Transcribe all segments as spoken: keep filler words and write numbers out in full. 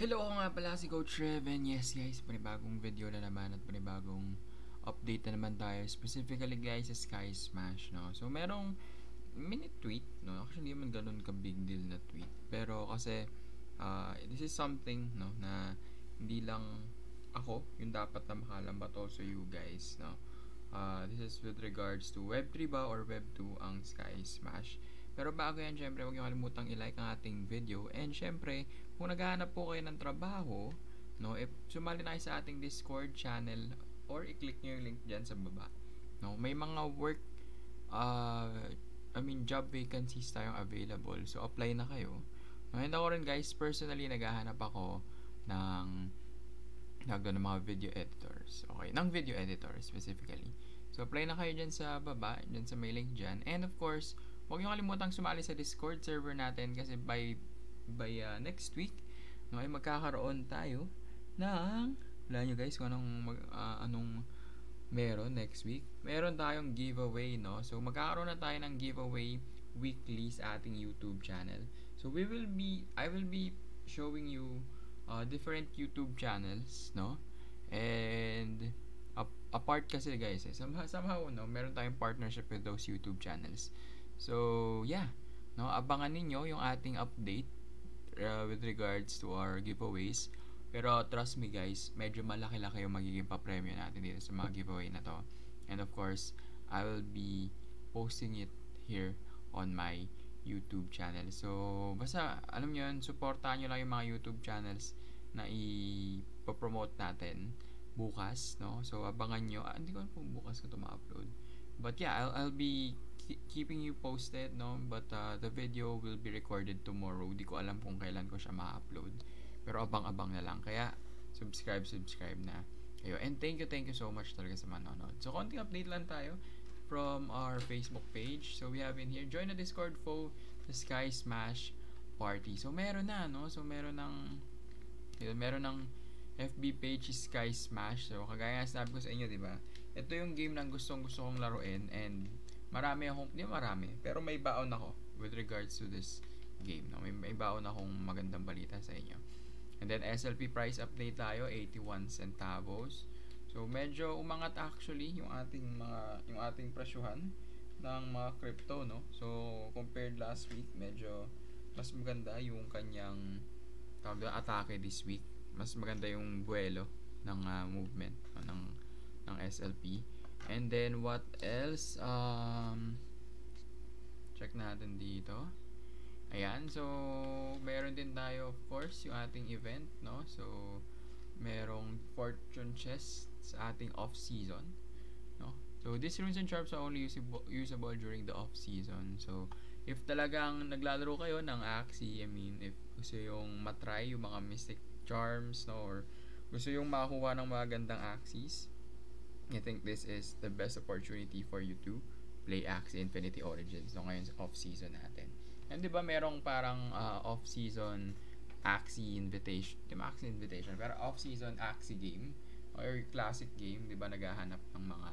Hello, ako nga pala si Coach Reven. Yes guys, panibagong video na naman at panibagong update na naman tayo. Specifically guys sa Sky Smash, no? So merong minute tweet, no? Actually hindi man ganun ka big deal na tweet. Pero kasi uh, this is something, no, na hindi lang ako yung dapat na makalam but also you guys, no? Uh, this is with regards to Web three ba or Web two ang Sky Smash. Pero bago yan, syempre, huwag niyo kalimutang i-like ang ating video. And syempre, kung naghahanap po kayo ng trabaho, no, if sumali na kayo sa ating Discord channel or i-click niyo yung link dyan sa baba. No, may mga work, uh, I mean, job vacancies tayong available. So, apply na kayo. No, and ako rin guys, personally, naghahanap ako ng nagdo ng mga video editors. Okay, ng video editors specifically. So, apply na kayo dyan sa baba, dyan sa may link dyan. And of course, huwag niyo kalimutang sumali sa Discord server natin kasi by by uh, next week, no, ay magkakaroon tayo ng, wala nyo guys kung anong, mag, uh, anong meron next week. Meron tayong giveaway, no? So, magkakaroon na tayo ng giveaway weekly sa ating YouTube channel. So, we will be, I will be showing you uh, different YouTube channels, no? And, apart kasi guys, eh, somehow, somehow, no, meron tayong partnership with those YouTube channels. So, yeah, no, abangan ninyo yung ating update uh, with regards to our giveaways. Pero trust me guys, medyo malaki-laki yung magiging pa-premyo natin dito sa mga giveaway na to. And of course, I will be posting it here on my YouTube channel. So, basta, alam nyo yun, supportahan nyo lang yung mga YouTube channels na i-promote natin bukas, no? So, abangan nyo. Ah, hindi ko alam kung bukas ko ito ma-upload. But yeah, I'll, I'll be keeping you posted, no? But uh, the video will be recorded tomorrow. Di ko alam kung kailan ko siya ma-upload. Pero abang-abang na lang. Kaya, subscribe, subscribe na kayo. And thank you, thank you so much talaga sa manonood. So, konting update lang tayo from our Facebook page. So, we have in here, join the Discord for the Sky Smash Party. So, meron na, no? So, meron ng, yun, meron ng F B page is Sky Smash. So, kagaya nga sinabi ko sa inyo, di ba? Ito yung game na gustong gusto kong laruin and marami akong, hindi marami, pero may baon ako with regards to this game. No? May, may baon akong magandang balita sa inyo. And then, S L P price update tayo, eighty-one centavos. So, medyo umangat actually yung ating mga, yung ating presyuhan ng mga crypto, no? So, compared last week, medyo mas maganda yung kanyang tawag na atake this week. Mas maganda yung buwelo ng uh, movement no? ng ng S L P. And then what else? Um, check natin dito. Ayan, so meron din tayo of course yung ating event, no? So merong fortune chest sa ating off season, no? So these runes and charms are only usable, usable during the off season. So if talagang naglalaro kayo ng Axie, I mean if gusto yung matry yung mga mystic charms, no, or gusto yung makakuha ng mga gandang Axies, I think this is the best opportunity for you to play Axie Infinity Origins, no, ngayon sa off-season natin. And di ba merong parang uh, off-season Axie Invitation, di ba Axie Invitation, pero off-season Axie game or classic game, di ba naghahanap ng mga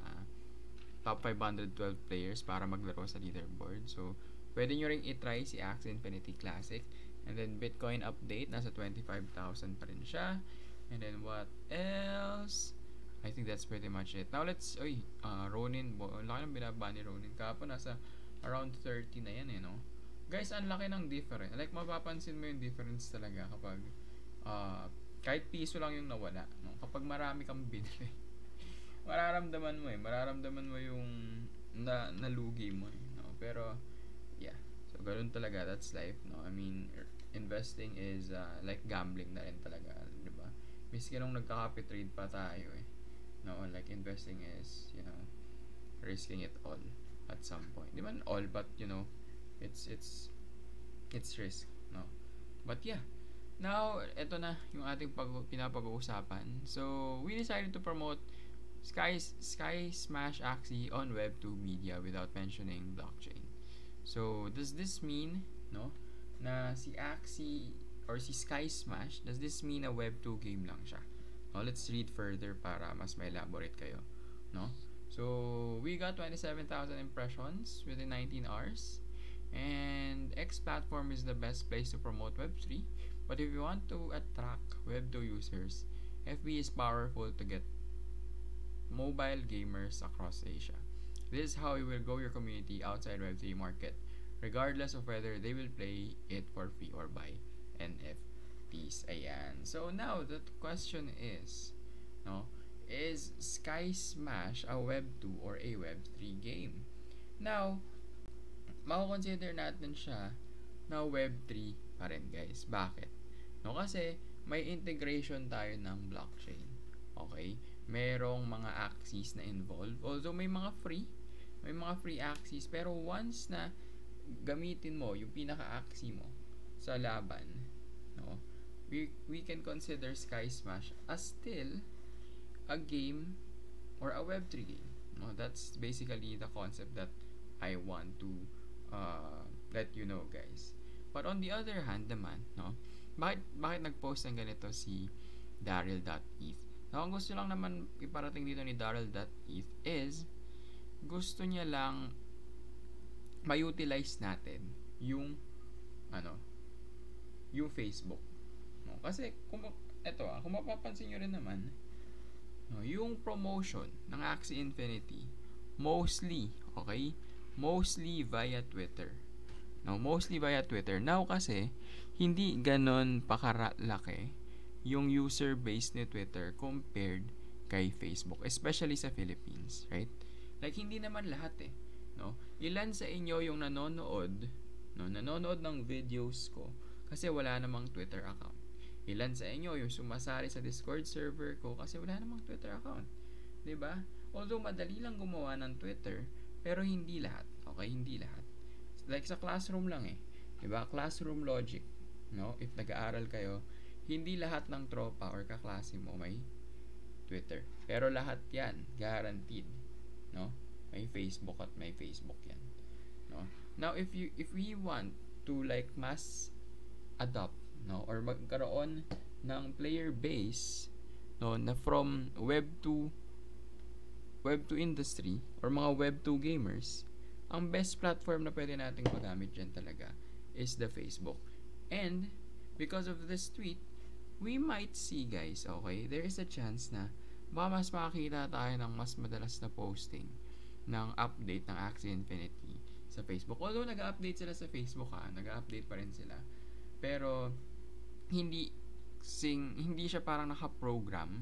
top five hundred twelve players para maglaro sa leaderboard. So, pwede nyo ring itry si Axie Infinity Classic. And then, Bitcoin update, nasa twenty-five thousand pa rin siya. And then, what else? I think that's pretty much it. Now, let's, oy, uh, Ronin, ang laki ng binaba ni Ronin. Kapon, nasa around thirty na yan, eh, no? Guys, ang laki ng difference. Like, mapapansin mo yung difference talaga kapag, uh, kahit piso lang yung nawala, no? Kapag marami kang binili, mararamdaman mo, eh. Mararamdaman mo yung na, nalugi mo, eh, no? Pero, yeah. So, ganoon talaga. That's life, no? I mean, investing is uh, like gambling na rin talaga, di ba? Miski nung nagka-copy trade pa tayo, eh. No, like investing is, you know, risking it all at some point. Di man all, but you know, it's it's it's risk, no. But yeah. Now, eto na yung ating pag pinapag-uusapan. So, we decided to promote Sky Sky Smash Axie on Web two media without mentioning blockchain. So, does this mean, no, na si Axie or si Sky Smash, does this mean a Web two game lang siya? Now, let's read further para mas may elaborate kayo, no? So, we got twenty-seven thousand impressions within nineteen hours. And X platform is the best place to promote Web three But if you want to attract Web two users, F B is powerful to get mobile gamers across Asia. This is how you will grow your community outside Web three market, regardless of whether they will play it for free or buy N F Ts. Ayan. So now the question is, no, is Sky Smash a Web two or a Web three game? Now, mako-consider natin siya na Web three pa rin, guys. Bakit? No, kasi may integration tayo ng blockchain. Okay? Merong mga axes na involved. Although may mga free, may mga free axes, pero once na gamitin mo yung pinaka-axis mo sa laban, no, we we can consider Sky Smash as still a game or a Web three game. No, that's basically the concept that I want to uh, let you know, guys. But on the other hand naman, no, bakit, bakit nag-post ng ganito si Daryl dot E T H? Now, ang gusto lang naman iparating dito ni Daryl dot E T H is gusto niya lang ma-utilize natin yung ano, yung Facebook. No? Kasi kung eto, ah, kung mapapansin niyo rin naman, no, yung promotion ng Axie Infinity mostly, okay? Mostly via Twitter. No, mostly via Twitter. Now kasi hindi ganon pakaralaki yung user base ni Twitter compared kay Facebook, especially sa Philippines, right? Like hindi naman lahat eh, no? Ilan sa inyo yung nanonood, no, nanonood ng videos ko kasi wala namang Twitter account. Ilan sa inyo yung sumasali sa Discord server ko kasi wala namang Twitter account, 'di ba? Although madali lang gumawa ng Twitter, pero hindi lahat, okay? Hindi lahat. Like sa classroom lang eh, 'di ba? Classroom logic, no? If nag-aaral kayo, hindi lahat ng tropa or kaklase mo may Twitter. Pero lahat 'yan, guaranteed, no? May Facebook at may Facebook 'yan, no? Now if you if we want to like mass adopt, no, or magkaroon ng player base, no, na from web two web two industry or mga web two gamers, ang best platform na pwede nating magamit dyan talaga is the Facebook. And because of this tweet, we might see, guys, okay, there is a chance na baka mas makakita tayo ng mas madalas na posting ng update ng Axie Infinity sa Facebook. Although nag-update sila sa Facebook, ha, nag-update pa rin sila, pero hindi sing hindi siya parang naka-program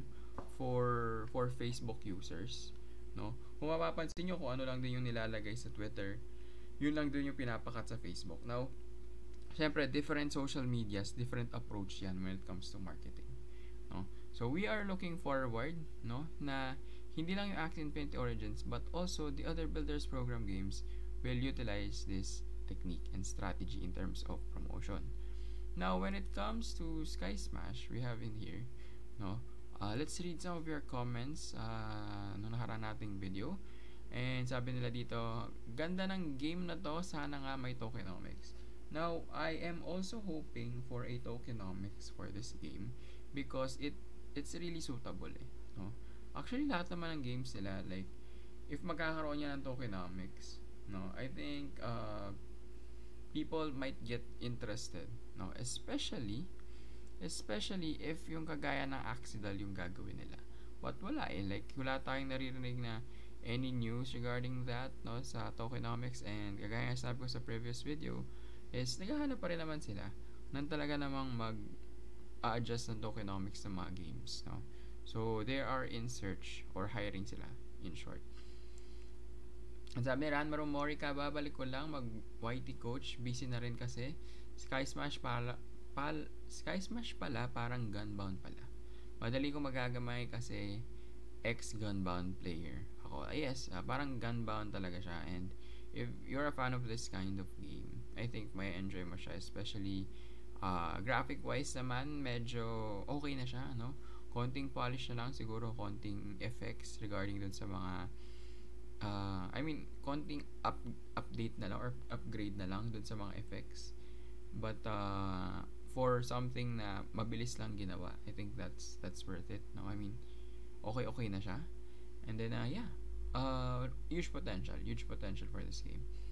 for for Facebook users, no? Kung mapapansin nyo, kung ano lang din yung nilalagay sa Twitter, yun lang din yung pinapakat sa Facebook. Now, syempre, different social medias, different approach yan when it comes to marketing, no? So, we are looking forward, no, na hindi lang yung Axie Infinity Origins, but also the other Builders Program games will utilize this technique and strategy in terms of promotion. Now, when it comes to Sky Smash, we have in here, no, Uh, let's read some of your comments uh, nung nakaraan nating video. And sabi nila dito, ganda ng game na to, sana nga may tokenomics. Now, I am also hoping for a tokenomics for this game because it it's really suitable eh, no? Actually, lahat naman ng games nila, like, if magkakaroon yan ng tokenomics, no, I think uh, people might get interested, no? Especially Especially if yung kagaya ng Axidal yung gagawin nila. But wala eh. Like, wala tayong naririnig na any news regarding that, no, sa tokenomics. And kagaya nga sabi ko sa previous video, is naghahanap pa rin naman sila nang talaga namang mag-adjust ng tokenomics ng mga games, no. So, they are in search or hiring sila, in short. Ang sabi ni Ran Marumori, babalik ko lang mag-Y T coach. Busy na rin kasi. Sky Smash pala Pal, Sky Smash pala, parang Gunbound pala. Madali ko magagamay kasi ex-Gunbound player ako. Uh, yes, uh, parang Gunbound talaga siya. And if you're a fan of this kind of game, I think may enjoy mo siya. Especially, uh, graphic-wise naman, medyo okay na siya, no? Konting polish na lang, siguro konting effects regarding dun sa mga, uh, I mean, konting up, update na lang or upgrade na lang dun sa mga effects. But, uh, for something na mabilis lang ginawa, I think that's that's worth it, no? I mean, okay okay na siya. And then uh, yeah, uh, huge potential, huge potential for this game.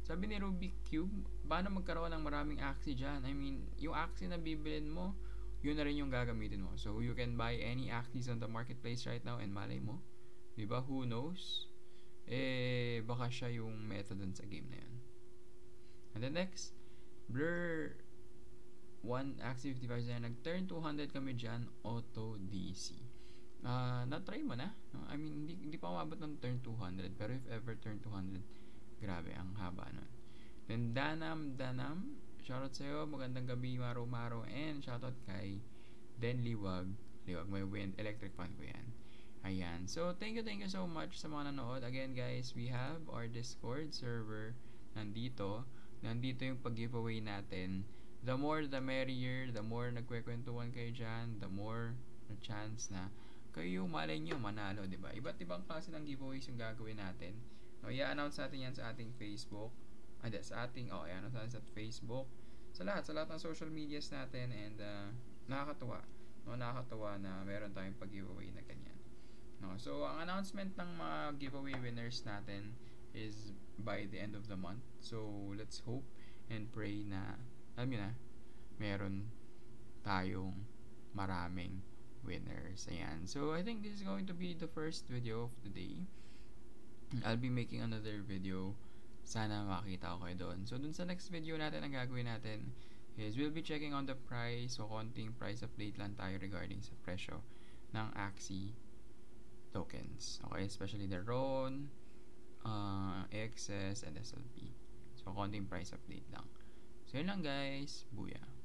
Sabi ni Rubik Cube, paano magkaroon ng maraming Axie dyan? I mean, yung Axie na bibilin mo, yun na rin yung gagamitin mo. So, you can buy any Axies on the marketplace right now and malay mo. Diba? Who knows? Eh, baka siya yung meta dun sa game na yun. And then next, Blur one Axie fifty-five na nag-turn two hundred kami dyan, auto D C. Uh, na-try mo na? I mean, hindi, hindi pa umabot ng turn two hundred. Pero if ever turn two hundred, grabe, ang haba nun. Then, Danam, Danam, shoutout sa'yo, magandang gabi, Maro, Maro, and shoutout kay Den Liwag, Liwag, may wind, electric fan ko yan. Ayan, so, thank you, thank you so much sa mga nanood. Again, guys, we have our Discord server nandito. Nandito yung pag-giveaway natin. The more, the merrier. The more nagkwekwentuhan kayo dyan, the more na chance na kayo, malay nyo, manalo, diba? Iba't ibang klase ng giveaways yung gagawin natin. No, i-announce natin yan sa ating Facebook. Ah, sa ating, oh, i-announce natin sa Facebook. Sa lahat, sa lahat ng social medias natin. And, uh, nakakatuwa. No, nakakatuwa na meron tayong pag-giveaway na ganyan. No, so, ang announcement ng mga giveaway winners natin is by the end of the month. So, let's hope and pray na, alam nyo na, meron tayong maraming winners. Ayan. So, I think this is going to be the first video of the day. I'll be making another video. Sana makita ko kayo doon. So, dun sa next video natin, ang gagawin natin is we'll be checking on the price. So, konting price update lang tayo regarding sa presyo ng Axie tokens. Okay, especially the R O N, uh, A X S, and S L P. So, konting price update lang. So, yun lang guys. Booyah!